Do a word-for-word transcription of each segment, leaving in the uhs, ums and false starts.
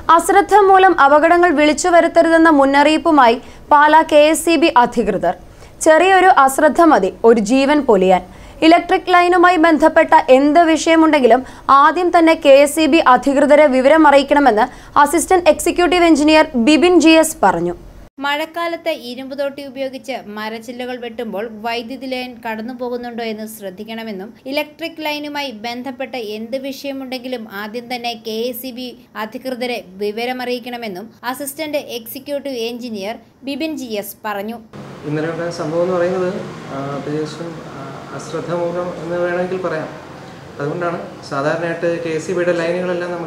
അശ്രദ്ധ മൂലം അപകടങ്ങൾ വിളിച്ചു വരുത്തരുതെന്ന മുന്നറിയിപ്പുമായി Pala K S E B അധികൃതർ. ചെറിയൊരു അശ്രദ്ധ മതി ഒരു ജീവൻ പൊലിയാൻ. ഇലക്ട്രിക് ലൈനുമായി ബന്ധപ്പെട്ട എന്ത് വിഷയമുണ്ടെങ്കിലും ആദ്യം തന്നെ കെ എസ് ഇ ബി അധികൃതരെ വിവരം അറിയിക്കണമെന്ന് assistant executive engineer Bibin G S പറഞ്ഞു. മഴക്കാലത്ത് ഇരുമ്പ് തോട്ടി ഉപയോഗിച്ച് മരച്ചില്ലകൾ വെട്ടുമ്പോൾ വൈദ്യുതി ലൈൻ കടന്നു പോകുന്നുണ്ടോ എന്ന് ശ്രദ്ധിക്കണമെന്നും ഇലക്ട്രിക് ലൈനുമായി ബന്ധപ്പെട്ട എന്ത് വിഷയമുണ്ടെങ്കിലും ആദ്യം തന്നെ കെ എസ് ഇ ബി അധികൃതരെ വിവരമറിയിക്കണമെന്നും assistant executive engineer Bibin G S പറഞ്ഞു. ഇന്നലെ സംഭവം എന്ന് പറയുന്നത് അശ്രദ്ധ മൂലം എന്ന് വേണമെങ്കിൽ പറയാം. അതുകൊണ്ടാണ് സാധാരണയായിട്ട് കെ എസ് ഇ ബിയുടെ ലൈനുകളെല്ലാം നമ്മൾ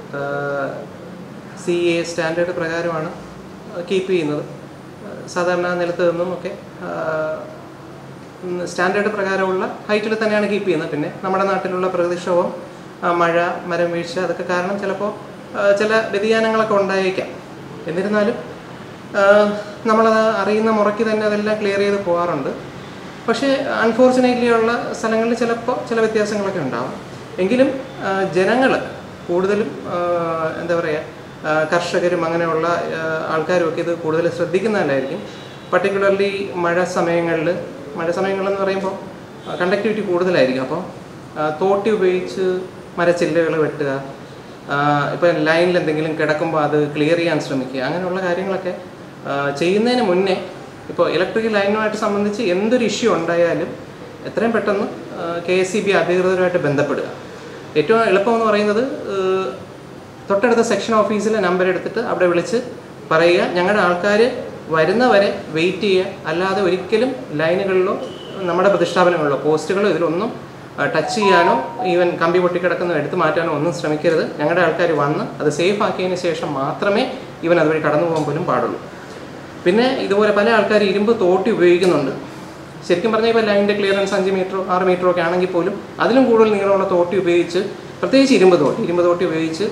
സി എ സ്റ്റാൻഡേർഡ് പ്രകാരമാണ് കീപ്പ് ചെയ്യുന്നത്. സാധാരണ നിലത്ത് നിന്നും ഒക്കെ സ്റ്റാൻഡേർഡ് പ്രകാരമുള്ള ഹൈറ്റിൽ തന്നെയാണ് കീപ്പ് ചെയ്യുന്നത്. പിന്നെ നമ്മുടെ നാട്ടിലുള്ള പ്രകൃതിക്ഷോഭം, മഴ, മരം വീഴ്ച അതൊക്കെ കാരണം ചിലപ്പോൾ ചില വ്യതിയാനങ്ങളൊക്കെ ഉണ്ടായേക്കാം. എന്നിരുന്നാലും നമ്മളത് അറിയുന്ന മുറയ്ക്ക് തന്നെ അതെല്ലാം ക്ലിയർ ചെയ്ത് പോകാറുണ്ട്. പക്ഷേ അൺഫോർച്ചുനേറ്റ്ലി ഉള്ള സ്ഥലങ്ങളിൽ ചിലപ്പോൾ ചില വ്യത്യാസങ്ങളൊക്കെ ഉണ്ടാകും. എങ്കിലും ജനങ്ങൾ കൂടുതലും എന്താ പറയുക, കർഷകരും അങ്ങനെയുള്ള ആൾക്കാരും ഒക്കെ ഇത് കൂടുതൽ ശ്രദ്ധിക്കുന്നതല്ലായിരിക്കും. പർട്ടിക്കുലർലി മഴ സമയങ്ങളിൽ മഴ സമയങ്ങളെന്ന് പറയുമ്പോൾ കണ്ടക്ടിവിറ്റി കൂടുതലായിരിക്കും. അപ്പോൾ തോട്ടി ഉപയോഗിച്ച് മരച്ചില്ലകൾ വെട്ടുക, ഇപ്പോൾ ലൈനിൽ എന്തെങ്കിലും കിടക്കുമ്പോൾ അത് ക്ലിയർ ചെയ്യാൻ ശ്രമിക്കുക, അങ്ങനെയുള്ള കാര്യങ്ങളൊക്കെ ചെയ്യുന്നതിന് മുന്നേ ഇപ്പോൾ ഇലക്ട്രിക് ലൈനുമായിട്ട് സംബന്ധിച്ച് എന്തൊരു ഇഷ്യൂ ഉണ്ടായാലും എത്രയും പെട്ടെന്ന് കെ എസ് ഇ ബി അധികൃതരുമായിട്ട് ബന്ധപ്പെടുക. ഏറ്റവും എളുപ്പമെന്ന് പറയുന്നത് തൊട്ടടുത്ത സെക്ഷൻ ഓഫീസിലെ നമ്പർ എടുത്തിട്ട് അവിടെ വിളിച്ച് പറയുക, ഞങ്ങളുടെ ആൾക്കാർ വരുന്നവരെ വെയിറ്റ് ചെയ്യുക. അല്ലാതെ ഒരിക്കലും ലൈനുകളിലോ നമ്മുടെ പ്രതിഷ്ഠാപനങ്ങളിലോ പോസ്റ്റുകളോ ഇതിലൊന്നും ടച്ച് ചെയ്യാനോ ഈവൻ കമ്പി പൊട്ടിക്കിടക്കുന്നോ എടുത്തു മാറ്റാനോ ഒന്നും ശ്രമിക്കരുത്. ഞങ്ങളുടെ ആൾക്കാർ വന്ന് അത് സേഫ് ആക്കിയതിന് ശേഷം മാത്രമേ ഇവൻ അതുവഴി കടന്നു പോകാൻ പോലും പാടുള്ളൂ. പിന്നെ ഇതുപോലെ പല ആൾക്കാർ ഇരുമ്പ് തോട്ടി ഉപയോഗിക്കുന്നുണ്ട്. ശരിക്കും പറഞ്ഞാൽ ഇപ്പോൾ ലൈനിൻ്റെ ക്ലിയറൻസ് അഞ്ച് മീറ്ററോ ആറ് മീറ്ററോ ഒക്കെ ആണെങ്കിൽ പോലും അതിലും കൂടുതൽ നീളമുള്ള തോട്ടി ഉപയോഗിച്ച്, പ്രത്യേകിച്ച് ഇരുമ്പ് തോട്ടി ഇരുമ്പ് തോട്ടി ഉപയോഗിച്ച്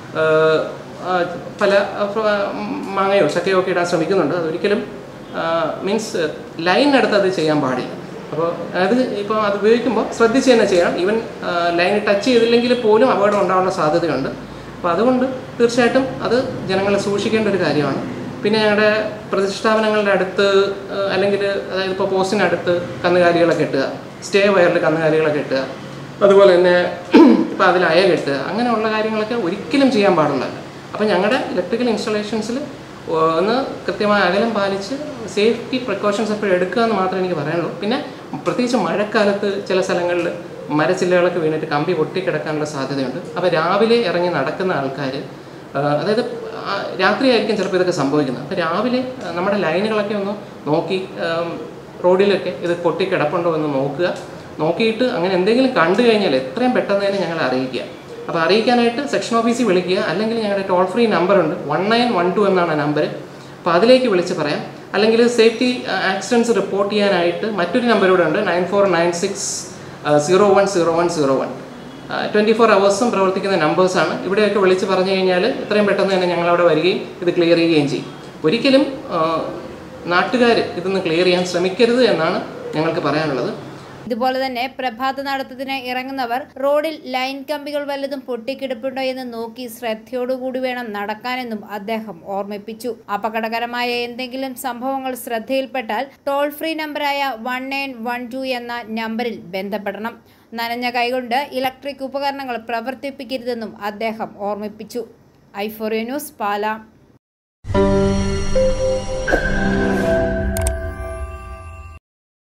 പല മാങ്ങയോ ചക്കയോ ഒക്കെ ഇടാൻ ശ്രമിക്കുന്നുണ്ട്. അതൊരിക്കലും മീൻസ് ലൈനിനടുത്ത് അത് ചെയ്യാൻ പാടില്ല. അപ്പോൾ അത് ഇപ്പോൾ അത് ഉപയോഗിക്കുമ്പോൾ ശ്രദ്ധിച്ച് തന്നെ ചെയ്യണം. ഈവൻ ലൈൻ ടച്ച് ചെയ്തില്ലെങ്കിൽ പോലും അപകടം ഉണ്ടാകാനുള്ള സാധ്യതയുണ്ട്. അപ്പോൾ അതുകൊണ്ട് തീർച്ചയായിട്ടും അത് ജനങ്ങൾ സൂക്ഷിക്കേണ്ട ഒരു കാര്യമാണ്. പിന്നെ ഞങ്ങളുടെ പ്രതിഷ്ഠാപനങ്ങളുടെ അടുത്ത് അല്ലെങ്കിൽ അതായത് ഇപ്പോൾ പോസ്റ്റിനടുത്ത് കന്നുകാലികളൊക്കെ ഇട്ടുക, സ്റ്റേ വയറിൽ കന്നുകാലികളൊക്കെ ഇട്ടുക, അതുപോലെ തന്നെ ഇപ്പോൾ അതിൽ അയ കെട്ടുക, അങ്ങനെയുള്ള കാര്യങ്ങളൊക്കെ ഒരിക്കലും ചെയ്യാൻ പാടില്ല. അപ്പോൾ ഞങ്ങളുടെ ഇലക്ട്രിക്കൽ ഇൻസ്റ്റലേഷൻസിൽ ഒന്ന് കൃത്യമായ അകലം പാലിച്ച് സേഫ്റ്റി പ്രിക്കോഷൻസ് എപ്പോഴും എടുക്കുക എന്ന് മാത്രമേ എനിക്ക് പറയാനുള്ളൂ. പിന്നെ പ്രത്യേകിച്ച് മഴക്കാലത്ത് ചില സ്ഥലങ്ങളിൽ മരച്ചില്ലകളൊക്കെ വീണിട്ട് കമ്പി പൊട്ടിക്കിടക്കാനുള്ള സാധ്യതയുണ്ട്. അപ്പോൾ രാവിലെ ഇറങ്ങി നടക്കുന്ന ആൾക്കാർ, അതായത് രാത്രിയായിരിക്കും ചിലപ്പോൾ ഇതൊക്കെ സംഭവിക്കുന്നത്. അപ്പോൾ രാവിലെ നമ്മുടെ ലൈനുകളൊക്കെ ഒന്ന് നോക്കി റോഡിലൊക്കെ ഇത് പൊട്ടിക്കിടപ്പുണ്ടോ എന്ന് നോക്കുക. നോക്കിയിട്ട് അങ്ങനെ എന്തെങ്കിലും കണ്ടു കഴിഞ്ഞാൽ എത്രയും പെട്ടെന്ന് തന്നെ ഞങ്ങളെ അറിയിക്കുക. അപ്പോൾ അറിയിക്കാനായിട്ട് സെക്ഷൻ ഓഫീസിൽ വിളിക്കുക, അല്ലെങ്കിൽ ഞങ്ങളുടെ ടോൾ ഫ്രീ നമ്പറുണ്ട് വൺ നയൻ വൺ ടു എന്നാണ് ആ നമ്പർ. അപ്പോൾ അതിലേക്ക് വിളിച്ച് പറയാം. അല്ലെങ്കിൽ സേഫ്റ്റി ആക്സിഡൻറ്റ്സ് റിപ്പോർട്ട് ചെയ്യാനായിട്ട് മറ്റൊരു നമ്പറൂടെ ഉണ്ട്, nine four nine six zero one zero one zero one. Twenty four അവേഴ്സും പ്രവർത്തിക്കുന്ന നമ്പേഴ്സാണ്. ഇവിടെയൊക്കെ വിളിച്ച് പറഞ്ഞു കഴിഞ്ഞാൽ എത്രയും പെട്ടെന്ന് തന്നെ ഞങ്ങളവിടെ വരികയും ഇത് ക്ലിയർ ചെയ്യുകയും ചെയ്യും. ഒരിക്കലും നാട്ടുകാർ ഇതൊന്ന് ക്ലിയർ ചെയ്യാൻ ശ്രമിക്കരുത് എന്നാണ് ഞങ്ങൾക്ക് പറയാനുള്ളത്. ഇതുപോലെ തന്നെ പ്രഭാത നടത്തത്തിന് ഇറങ്ങുന്നവർ റോഡിൽ ലൈൻ കമ്പികൾ വല്ലതും പൊട്ടിക്കിടപ്പുണ്ടോ എന്ന് നോക്കി ശ്രദ്ധയോടുകൂടി വേണം നടക്കാനെന്നും അദ്ദേഹം ഓർമ്മിപ്പിച്ചു. അപകടകരമായ എന്തെങ്കിലും സംഭവങ്ങൾ ശ്രദ്ധയിൽപ്പെട്ടാൽ ടോൾ ഫ്രീ നമ്പറായ വൺ നയൻ വൺ ടു എന്ന നമ്പറിൽ ബന്ധപ്പെടണം. നനഞ്ഞ കൈകൊണ്ട് ഇലക്ട്രിക് ഉപകരണങ്ങൾ പ്രവർത്തിപ്പിക്കരുതെന്നും അദ്ദേഹം ഓർമ്മിപ്പിച്ചു. I four U news, Pala.